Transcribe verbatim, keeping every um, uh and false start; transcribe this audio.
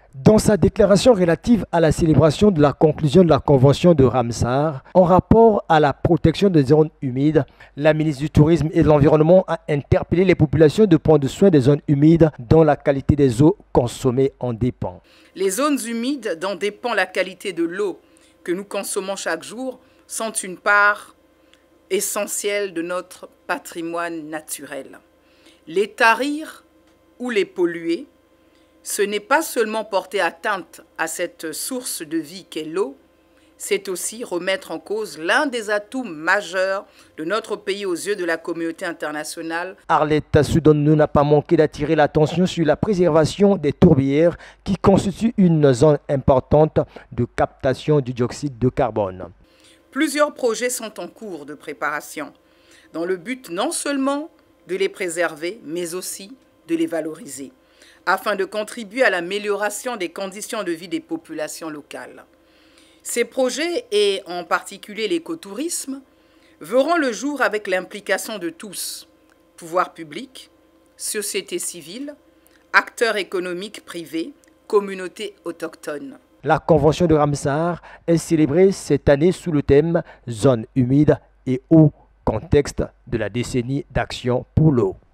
Dans sa déclaration relative à la célébration de la conclusion de la Convention de Ramsar, en rapport à la protection des zones humides, la ministre du Tourisme et de l'Environnement a interpellé les populations de prendre soin des zones humides dont la qualité des eaux consommées en dépend. Les zones humides dont dépend la qualité de l'eau que nous consommons chaque jour sont une part essentielle de notre patrimoine naturel. Les tarir ou les polluer, ce n'est pas seulement porter atteinte à cette source de vie qu'est l'eau, c'est aussi remettre en cause l'un des atouts majeurs de notre pays aux yeux de la communauté internationale. Arlette Soudonou n'a pas manqué d'attirer l'attention sur la préservation des tourbières qui constituent une zone importante de captation du dioxyde de carbone. Plusieurs projets sont en cours de préparation, dans le but non seulement de les préserver, mais aussi de les valoriser, afin de contribuer à l'amélioration des conditions de vie des populations locales. Ces projets, et en particulier l'écotourisme, verront le jour avec l'implication de tous, pouvoirs publics, société civile, acteurs économiques privés, communautés autochtones. La Convention de Ramsar est célébrée cette année sous le thème « Zone humide et eau », contexte de la décennie d'action pour l'eau.